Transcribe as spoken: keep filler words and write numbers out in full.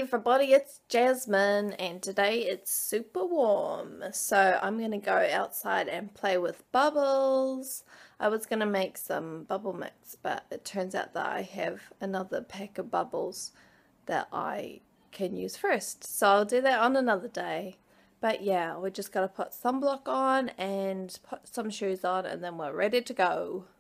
everybody, it's Jasmine and today it's super warm, so I'm going to go outside and play with bubbles. I was going to make some bubble mix, but it turns out that I have another pack of bubbles that I can use first, so I'll do that on another day. But yeah, we just got to put sunblock on and put some shoes on and then we're ready to go.